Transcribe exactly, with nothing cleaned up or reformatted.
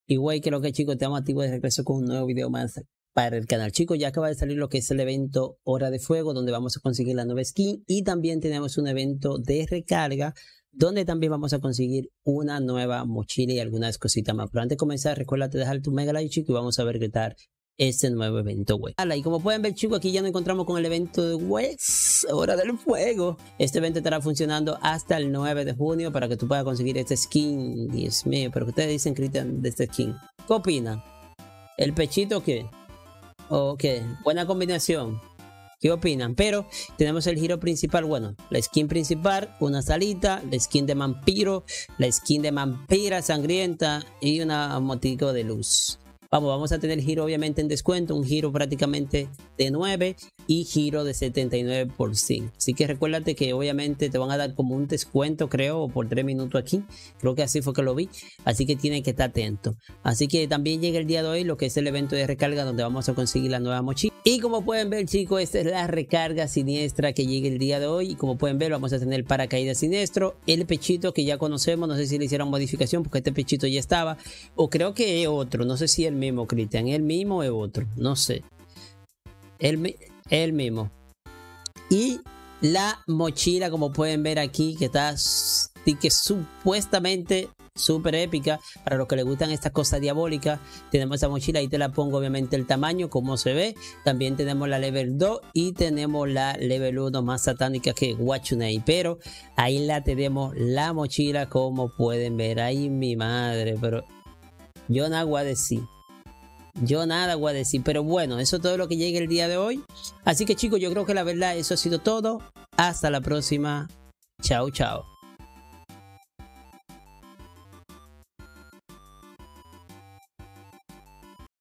Igual que lo que chicos, estamos activos de regreso con un nuevo video más para el canal. Chicos, ya acaba de salir lo que es el evento Hora de Fuego, donde vamos a conseguir la nueva skin. Y también tenemos un evento de recarga, donde también vamos a conseguir una nueva mochila y algunas cositas más. Pero antes de comenzar, recuerda dejar tu mega like, chicos, y vamos a ver qué tal este nuevo evento web. Y como pueden ver, chicos, aquí ya nos encontramos con el evento de web Hora del Fuego. Este evento estará funcionando hasta el nueve de junio para que tú puedas conseguir este skin. Dios mío, pero que ustedes dicen, Cristian, de este skin. ¿Qué opinan? ¿El pechito qué? Ok, buena combinación. ¿Qué opinan? Pero tenemos el giro principal, bueno, la skin principal, una salita, la skin de vampiro, la skin de vampira sangrienta y una motico de luz. Vamos, vamos a tener giro obviamente en descuento, un giro prácticamente de nueve y giro de setenta y nueve por ciento. Así que recuérdate que obviamente te van a dar como un descuento, creo, por tres minutos aquí. Creo que así fue que lo vi. Así que tienes que estar atento. Así que también llega el día de hoy lo que es el evento de recarga donde vamos a conseguir la nueva mochila. Y como pueden ver, chicos, esta es la recarga siniestra que llega el día de hoy. Y como pueden ver, vamos a tener paracaídas siniestro, el pechito que ya conocemos. No sé si le hicieron modificación porque este pechito ya estaba. O creo que es otro. No sé si es el mismo, Cristian. ¿El mismo o es otro? No sé. El, el mismo. Y la mochila, como pueden ver aquí, que está que supuestamente súper épica. Para los que les gustan estas cosas diabólicas, tenemos esa mochila. Ahí te la pongo obviamente el tamaño, como se ve. También tenemos la level dos y tenemos la level uno más satánica que Wachunei. Pero ahí la tenemos, la mochila, como pueden ver. Ay, mi madre, pero yo nada voy a decir. Yo nada voy a decir, pero bueno, eso es todo lo que llega el día de hoy. Así que chicos, yo creo que la verdad eso ha sido todo. Hasta la próxima. Chao, chao.